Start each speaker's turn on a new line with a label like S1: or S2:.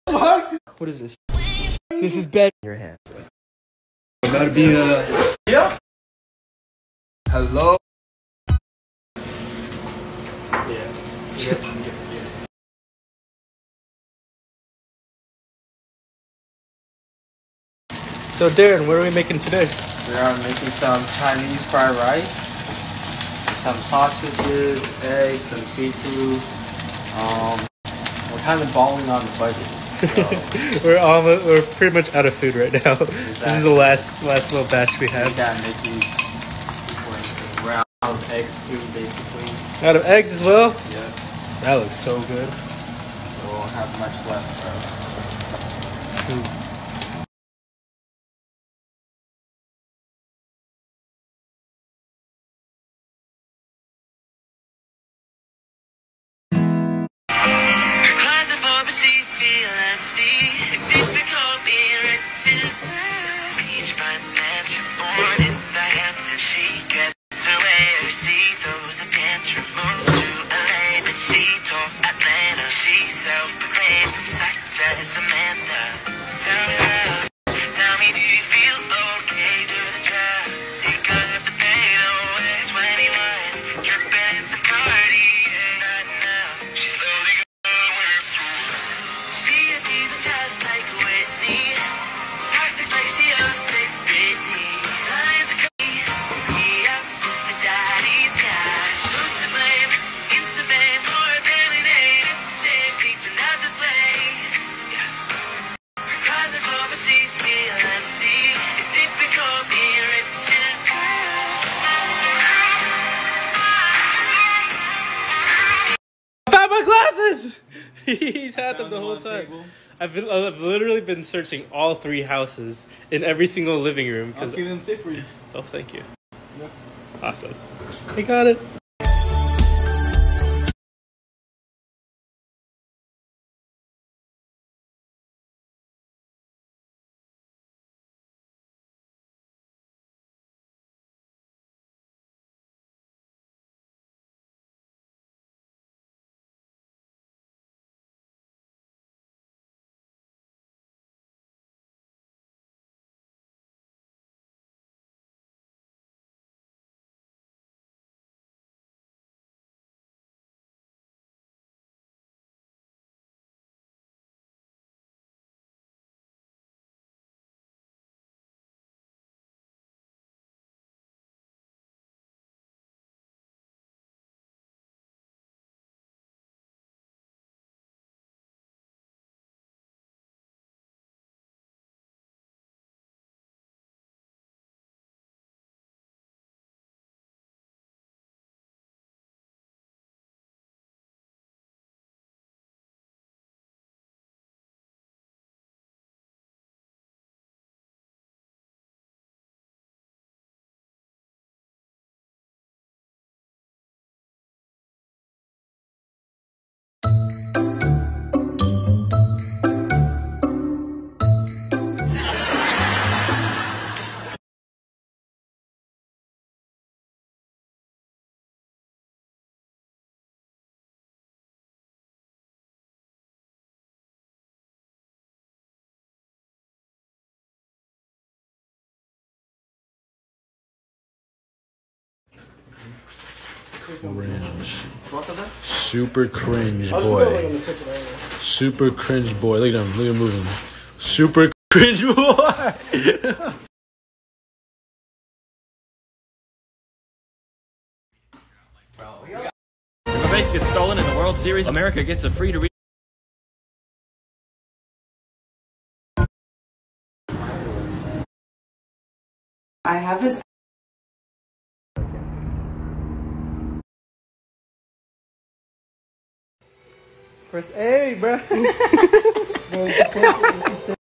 S1: What is this? This is bed. Your hand. About to be
S2: Yeah. Hello.
S1: Yeah. So Darren, what are we making today?
S2: We are making some Chinese fried rice, some sausages, eggs, some seafood. We're kind of balling on the budget. So.
S1: we're pretty much out of food right now.
S2: Exactly.
S1: This is the last little batch we have.
S2: Yeah, making we're out of eggs too, basically.
S1: Out of eggs as well?
S2: Yeah.
S1: That looks so good.
S2: We won't have much left, bro.
S3: Samantha, tell me, do you feel okay? Do the drive, take off the pain away. 21, dripping in some Cartier right now. She's slowly going through. See a diva just like Whitney, toxic like she 06 Britney. Lines of yeah, the daddy's cash. Who's to blame? Insta fame or a family name? Shame sleeping out this way.
S1: I found my glasses! He's had them the whole time. I've literally been searching all 3 houses in every single living room.
S2: I'll keep them safe for you.
S1: Oh, thank you.
S2: Yeah.
S1: Awesome. I got it.
S4: Cringe. Super cringe boy. Super cringe boy. Look at him. Look at him moving. Super cringe boy.
S5: If a base gets stolen in the World Series, America gets a free to read.
S6: I have this.
S1: Press A, bro.
S6: No, it's the same.